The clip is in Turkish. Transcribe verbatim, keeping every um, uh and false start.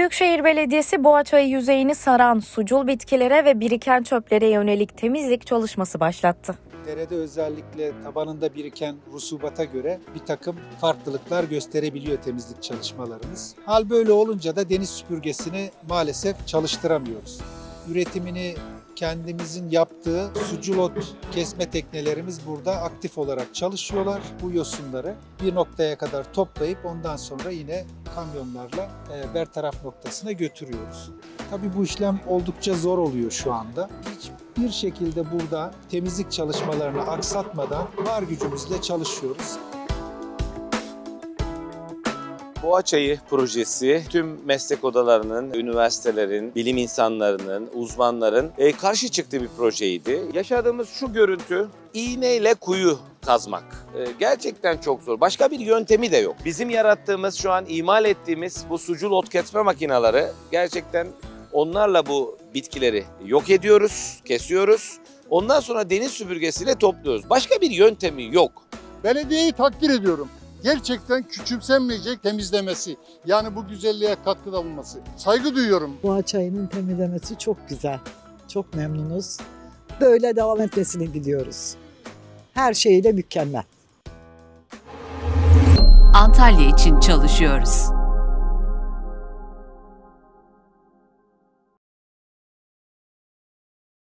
Büyükşehir Belediyesi Boğaçayı yüzeyini saran sucul bitkilere ve biriken çöplere yönelik temizlik çalışması başlattı. Derede özellikle tabanında biriken rusubata göre bir takım farklılıklar gösterebiliyor temizlik çalışmalarımız. Hal böyle olunca da deniz süpürgesini maalesef çalıştıramıyoruz. Üretimini kendimizin yaptığı sucul ot kesme teknelerimiz burada aktif olarak çalışıyorlar. Bu yosunları bir noktaya kadar toplayıp ondan sonra yine kamyonlarla bertaraf noktasına götürüyoruz. Tabii bu işlem oldukça zor oluyor şu anda. Hiçbir şekilde burada temizlik çalışmalarını aksatmadan var gücümüzle çalışıyoruz. Boğaçayı projesi tüm meslek odalarının, üniversitelerin, bilim insanlarının, uzmanların e, karşı çıktığı bir projeydi. Yaşadığımız şu görüntü, iğneyle kuyu kazmak. E, gerçekten çok zor. Başka bir yöntemi de yok. Bizim yarattığımız, şu an imal ettiğimiz bu sucul ot kesme makineleri gerçekten onlarla bu bitkileri yok ediyoruz, kesiyoruz. Ondan sonra deniz süpürgesiyle topluyoruz. Başka bir yöntemi yok. Belediyeyi takdir ediyorum. Gerçekten küçümsenmeyecek temizlemesi, yani bu güzelliğe katkıda bulunması. Saygı duyuyorum. Boğaçayı'nın temizlemesi çok güzel. Çok memnunuz. Böyle devam etmesini diliyoruz. Her şeyiyle mükemmel. Antalya için çalışıyoruz.